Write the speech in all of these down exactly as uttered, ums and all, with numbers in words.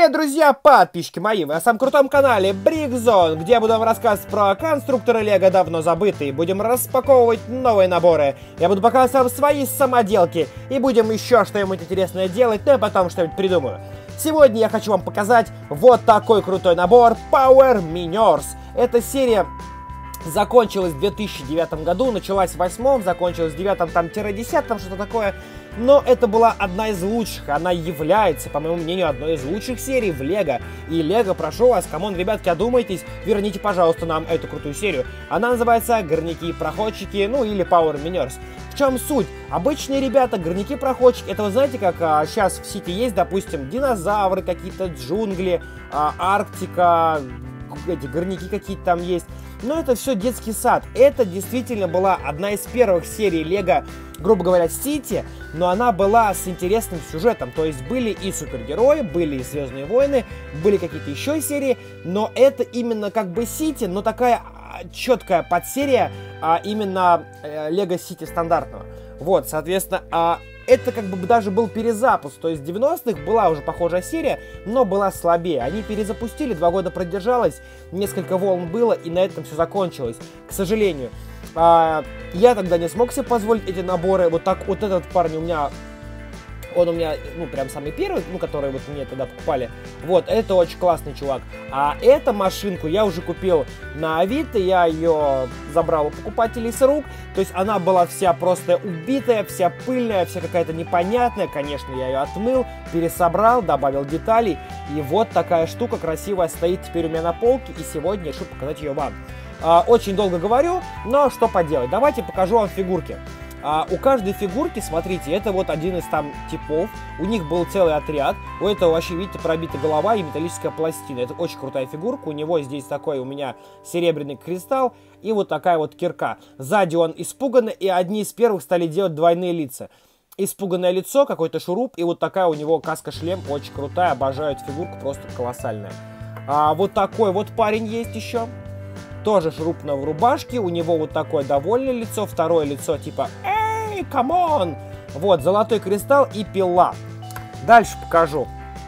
Привет, друзья, подписчики мои! Вы на самом крутом канале Brickzone, где я буду вам рассказывать про конструкторы Лего давно забытые. Будем распаковывать новые наборы. Я буду показывать вам свои самоделки. И будем еще что-нибудь интересное делать, но я потом что-нибудь придумаю. Сегодня я хочу вам показать вот такой крутой набор Power Miners. Эта серия закончилась в две тысячи девятом году, началась в восьмом, закончилась в девятом, там, десятом, что-то такое. Но это была одна из лучших, она является, по моему мнению, одной из лучших серий в Лего. И Лего, прошу вас, камон, ребятки, одумайтесь, верните, пожалуйста, нам эту крутую серию. Она называется «Горняки-проходчики», ну или Power Miners. В чем суть? Обычные ребята, горняки-проходчики, это вы знаете, как а, сейчас в сети есть, допустим, динозавры какие-то, джунгли, а, Арктика, эти горняки какие-то там есть. Но это все детский сад. Это действительно была одна из первых серий Лего, грубо говоря, Сити, но она была с интересным сюжетом. То есть были и супергерои, были и Звездные войны, были какие-то еще серии, но это именно как бы Сити, но такая четкая подсерия а, именно Лего Сити стандартного. Вот, соответственно, а, это как бы даже был перезапуск, то есть в девяностых была уже похожая серия, но была слабее. Они перезапустили, два года продержалась, несколько волн было, и на этом все закончилось, к сожалению. А, я тогда не смог себе позволить эти наборы. Вот так вот этот парень у меня, он у меня, ну, прям самый первый, ну, который вот мне тогда покупали. Вот, это очень классный чувак. А эту машинку я уже купил на Авито, я ее забрал у покупателей с рук. То есть она была вся просто убитая, вся пыльная, вся какая-то непонятная. Конечно, я ее отмыл, пересобрал, добавил деталей. И вот такая штука красивая стоит теперь у меня на полке. И сегодня я решил показать ее вам. А, очень долго говорю, но что поделать. Давайте покажу вам фигурки. А у каждой фигурки, смотрите, это вот один из там типов. У них был целый отряд. У этого вообще, видите, пробита голова и металлическая пластина. Это очень крутая фигурка. У него здесь такой у меня серебряный кристалл и вот такая вот кирка. Сзади он испуганный, и одни из первых стали делать двойные лица. Испуганное лицо, какой-то шуруп, и вот такая у него каска-шлем очень крутая. Обожаю эту фигурку, просто колоссальная. А вот такой вот парень есть еще. Тоже шурупно в рубашке. У него вот такое довольное лицо. Второе лицо типа «Эй, камон!» Вот, золотой кристалл и пила. Дальше покажу.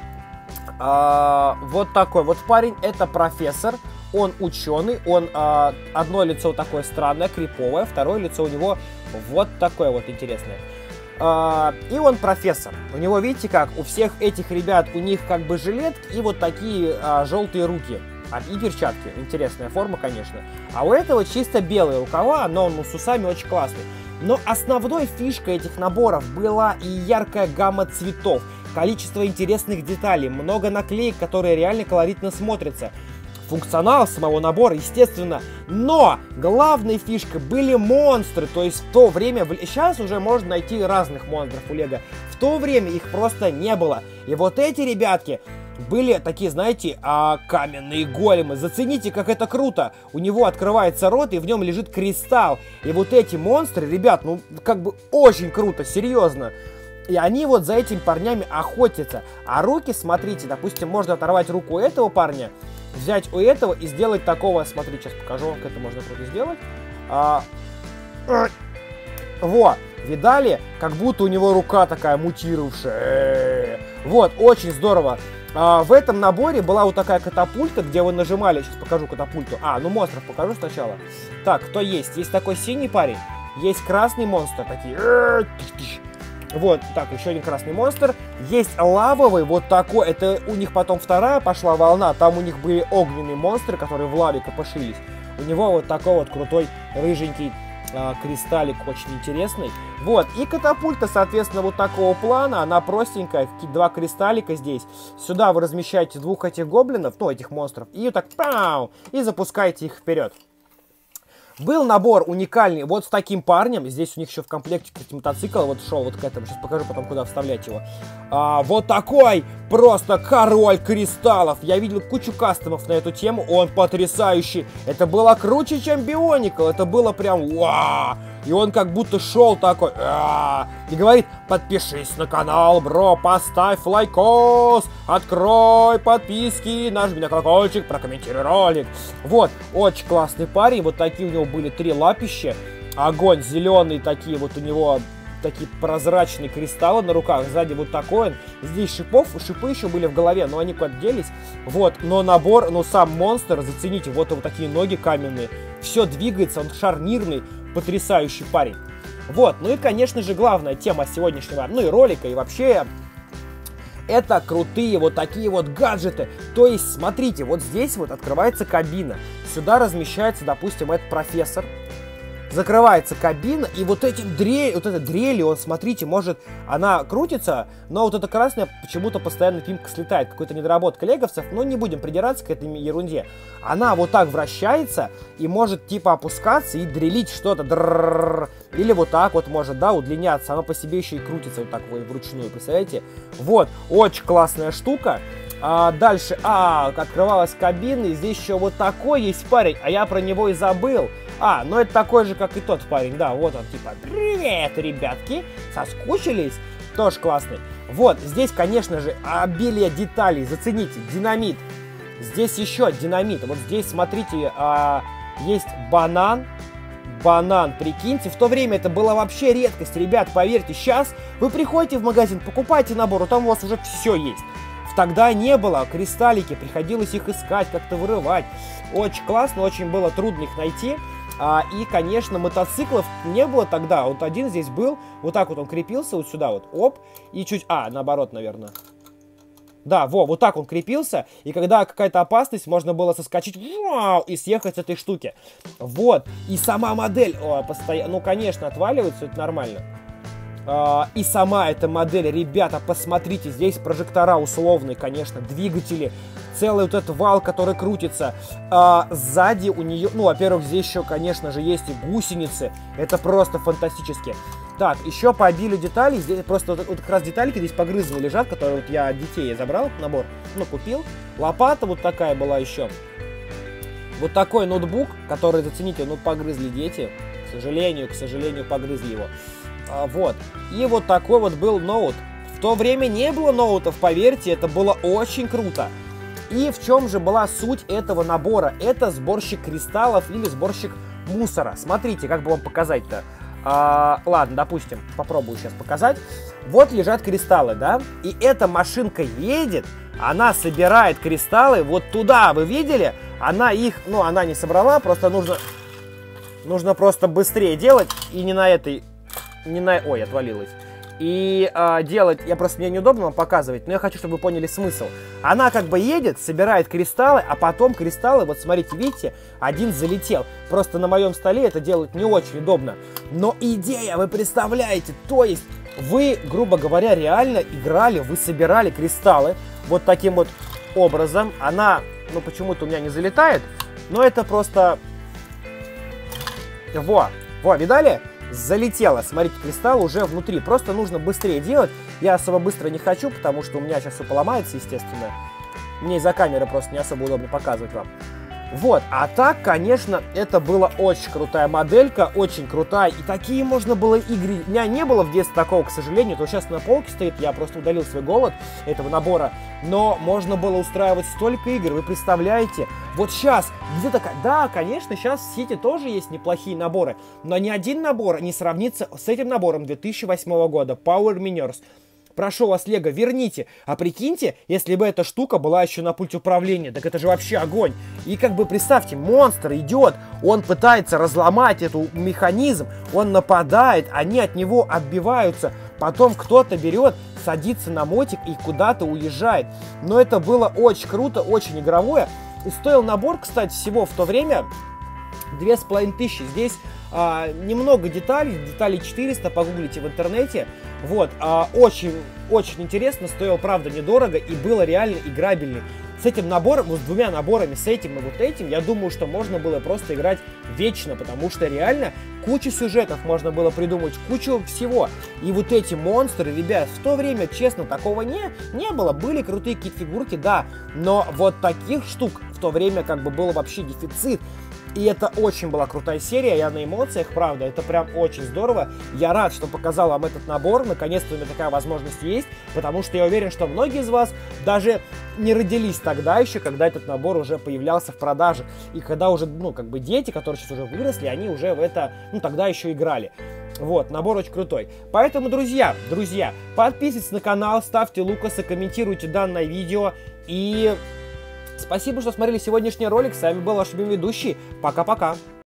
А, вот такой вот парень. Это профессор. Он ученый. Он а, одно лицо такое странное, криповое. Второе лицо у него вот такое вот интересное. А, и он профессор. У него, видите, как у всех этих ребят, у них как бы жилетки и вот такие а, желтые руки. И перчатки. Интересная форма, конечно. А у этого чисто белые рукава, но он ну, с усами очень классный. Но основной фишкой этих наборов была и яркая гамма цветов, количество интересных деталей, много наклеек, которые реально колоритно смотрятся. Функционал самого набора, естественно. Но главной фишкой были монстры. То есть в то время, сейчас уже можно найти разных монстров у Лего. В то время их просто не было. И вот эти ребятки были такие, знаете, а, каменные големы. Зацените, как это круто. У него открывается рот, и в нем лежит кристалл. И вот эти монстры, ребят, ну, как бы очень круто, серьезно. И они вот за этими парнями охотятся. А руки, смотрите, допустим, можно оторвать руку у этого парня, взять у этого и сделать такого. Смотри, сейчас покажу, как это можно круто сделать. А, вот, видали? Как будто у него рука такая мутировавшая. Вот, очень здорово. А, в этом наборе была вот такая катапульта, где вы нажимали. Сейчас покажу катапульту. А, ну монстров покажу сначала. Так, кто есть? Есть такой синий парень. Есть красный монстр. Такие. Вот, так, еще один красный монстр. Есть лавовый, вот такой. Это у них потом вторая пошла волна. Там у них были огненные монстры, которые в лаве копошились. У него вот такой вот крутой рыженький а, кристаллик, очень интересный. Вот, и катапульта, соответственно, вот такого плана. Она простенькая, два кристаллика здесь. Сюда вы размещаете двух этих гоблинов, ну, этих монстров. И так, пау, и запускаете их вперед. Был набор уникальный вот с таким парнем. Здесь у них еще в комплекте, кстати, мотоцикл вот шел вот к этому. Сейчас покажу потом, куда вставлять его. А, вот такой просто король кристаллов. Я видел кучу кастомов на эту тему. Он потрясающий. Это было круче, чем Бионикл. Это было прям вау. И он как будто шел такой и говорит: подпишись на канал, бро, поставь лайкос, открой подписки, нажми на колокольчик, прокомментируй ролик. Вот, очень классный парень. Вот такие у него были три лапища. Огонь зеленый, такие вот у него такие прозрачные кристаллы на руках, сзади вот такой он. Здесь шипов, шипы еще были в голове, но они куда-то делись. Вот, но набор, ну сам монстр, зацените, вот, вот такие ноги каменные. Все двигается, он шарнирный, потрясающий парень. Вот, ну и, конечно же, главная тема сегодняшнего, ну и ролика, и вообще... Это крутые вот такие вот гаджеты. То есть, смотрите, вот здесь вот открывается кабина. Сюда размещается, допустим, этот профессор. Закрывается кабина, и вот этим дрель, вот эта дрель, он, смотрите, может, она крутится, но вот эта красная почему-то постоянно пимка слетает. Какой-то недоработка леговцев, но не будем придираться к этой ерунде. Она вот так вращается и может типа опускаться и дрелить что-то. Или вот так вот может, да, удлиняться. Она по себе еще и крутится вот так вот вручную, представляете? Вот, очень классная штука. А дальше, а, открывалась кабина, и здесь еще вот такой есть парень, а я про него и забыл. А, ну это такой же, как и тот парень, да, вот он, типа, привет, ребятки, соскучились, тоже классный. Вот, здесь, конечно же, обилие деталей, зацените, динамит, здесь еще динамит, вот здесь, смотрите, а, есть банан, банан, прикиньте, в то время это была вообще редкость, ребят, поверьте, сейчас вы приходите в магазин, покупаете набор, а там у вас уже все есть. Тогда не было, кристаллики, приходилось их искать, как-то вырывать. Очень классно, очень было трудно их найти. А, и, конечно, мотоциклов не было тогда. Вот один здесь был, вот так вот он крепился, вот сюда вот, оп, и чуть, а, наоборот, наверное. Да, во, вот так он крепился, и когда какая-то опасность, можно было соскочить, вау, и съехать с этой штуки. Вот, и сама модель, о, постоянно, ну, конечно, отваливается, это нормально. Uh, и сама эта модель, ребята, посмотрите, здесь прожектора условные, конечно, двигатели, целый вот этот вал, который крутится. Uh, сзади у нее, ну, во-первых, здесь еще, конечно же, есть и гусеницы, это просто фантастически. Так, еще по обилию деталей, здесь просто вот, вот как раз детальки здесь погрызаны лежат, которые вот я от детей забрал, набор, ну, купил. Лопата вот такая была еще. Вот такой ноутбук, который, зацените, ну, погрызли дети, к сожалению, к сожалению, погрызли его. А, вот. И вот такой вот был ноут. В то время не было ноутов, поверьте, это было очень круто. И в чем же была суть этого набора? Это сборщик кристаллов или сборщик мусора. Смотрите, как бы вам показать-то. А, ладно, допустим, попробую сейчас показать. Вот лежат кристаллы, да? И эта машинка едет, она собирает кристаллы вот туда, вы видели? Она их, ну, она не собрала, просто нужно, нужно просто быстрее делать и не на этой... Не на... Ой, отвалилась. И э, делать... Я просто... Мне неудобно вам показывать, но я хочу, чтобы вы поняли смысл. Она как бы едет, собирает кристаллы, а потом кристаллы... Вот смотрите, видите? Один залетел. Просто на моем столе это делать не очень удобно. Но идея, вы представляете? То есть вы, грубо говоря, реально играли, вы собирали кристаллы вот таким вот образом. Она, ну, почему-то у меня не залетает, но это просто... Во, во, видали? Залетело, смотрите, кристалл уже внутри. Просто нужно быстрее делать. Я особо быстро не хочу, потому что у меня сейчас все поломается, естественно. Мне из-за камеры просто не особо удобно показывать вам. Вот, а так, конечно, это была очень крутая моделька, очень крутая. И такие можно было игры. У меня не было в детстве такого, к сожалению. То сейчас на полке стоит, я просто удалил свой голод этого набора. Но можно было устраивать столько игр, вы представляете? Вот сейчас, где такая... Да, конечно, сейчас в сети тоже есть неплохие наборы. Но ни один набор не сравнится с этим набором две тысячи восьмого года. Power Miners. Прошу вас, Лего, верните. А прикиньте, если бы эта штука была еще на пульте управления, так это же вообще огонь. И как бы представьте, монстр идет, он пытается разломать этот механизм, он нападает, они от него отбиваются, потом кто-то берет, садится на мотик и куда-то уезжает. Но это было очень круто, очень игровое. И стоил набор, кстати, всего в то время две с половиной тысячи. Здесь а, немного деталей, деталей четыреста, погуглите в интернете. Вот, а, очень, очень интересно, стоил, правда, недорого и было реально играбельный. С этим набором, вот с двумя наборами, с этим и вот этим, я думаю, что можно было просто играть вечно, потому что реально кучу сюжетов можно было придумать, кучу всего. И вот эти монстры, ребят, в то время, честно, такого не, не было. Были крутые какие-то фигурки, да, но вот таких штук в то время как бы был вообще дефицит. И это очень была крутая серия, я на эмоциях, правда, это прям очень здорово. Я рад, что показал вам этот набор, наконец-то у меня такая возможность есть, потому что я уверен, что многие из вас даже не родились тогда еще, когда этот набор уже появлялся в продаже. И когда уже, ну, как бы дети, которые сейчас уже выросли, они уже в это, ну, тогда еще играли. Вот, набор очень крутой. Поэтому, друзья, друзья, подписывайтесь на канал, ставьте лукасы, комментируйте данное видео. И спасибо, что смотрели сегодняшний ролик. С вами был ваш любимый ведущий. Пока-пока.